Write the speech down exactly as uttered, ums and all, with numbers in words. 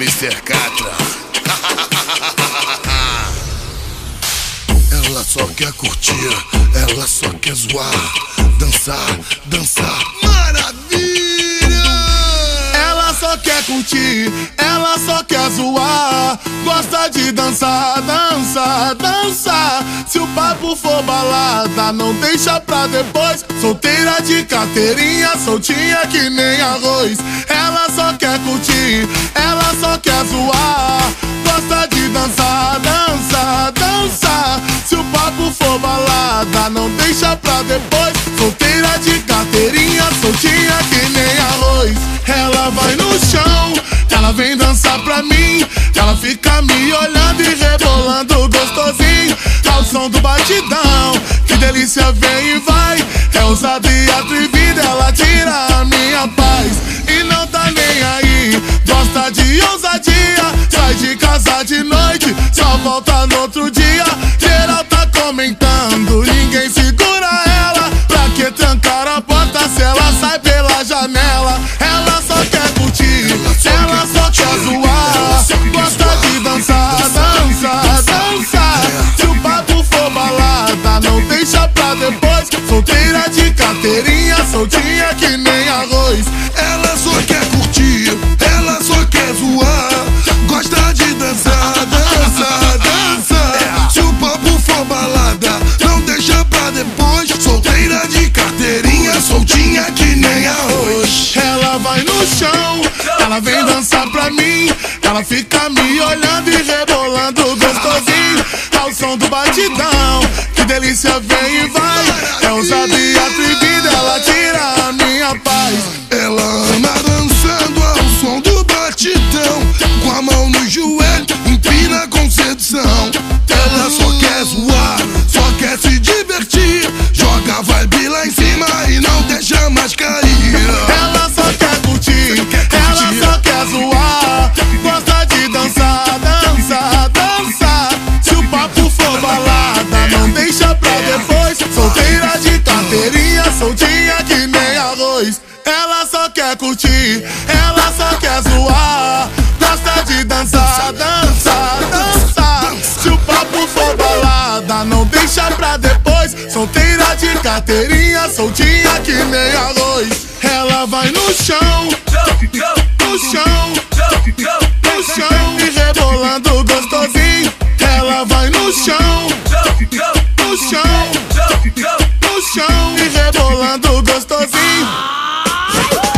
mister Catra. Ela só quer curtir, ela só quer zoar, dançar, dançar, maravilha! Ela só quer curtir, ela só quer zoar, gosta de dançar, dançar, dançar. Se o papo for balada, não deixa pra depois. Solteira de carteirinha, soltinha que nem arroz. Ela só quer curtir, ela só quer zoar, gosta de dançar, dançar, dançar. Se o papo for balada, não deixa pra depois. Solteira de carteirinha, soltinha que nem arroz. Ela vai no chão, ela vem dançar pra mim. Ela fica me olhando e rebolando gostosinho ao som do batidão. Que delícia, vem e vai. É ousada e atrevida, ela tira a minha paz e não tá nem aí. Gosta de ousadia, sai de casa de noite, só volta no outro dia. Geral tá comentando, ninguém segura ela. Pra que trancar a porta se ela sai pela janela? Ela só quer curtir, ela só quer zoar, gosta de dançar, dançar, dançar. Se o papo for balada, não deixa pra depois. Solteira de carteirinha, soltinha que nem arroz. Ela só quer curtir, ela só quer zoar, gosta de dançar, dançar, dançar. Se o papo for balada, não deixa pra depois. Solteira de carteirinha, soltinha que nem arroz. Ela vai no chão, ela vem dançar pra mim. Ela fica me olhando e rebolando gostosinho ao som do batidão. Que delícia, vem e vai. É ousada e atrevida, ela tira a minha paz. Ela ama dançando ao som do batidão, com a mão no joelho, empina com sedução. Ela só quer zoar, só quer se divertir, joga a vibe lá em cima e não deixa mais cair. Ela só quer curtir, ela só quer zoar, gosta de dançar, dançar, dançar. Se o papo for balada, não deixa pra depois. Solteira de carteirinha, soltinha que nem arroz. Ela só quer curtir, ela só quer zoar, gosta de dançar, dançar, dançar. Se o papo for balada, não deixa pra depois. Solteira de carteirinha, soltinha que nem arroz. Ela vai no chão, no chão, no chão e rebolando gostosinho. Ela vai no chão, no chão, no chão e rebolando gostosinho.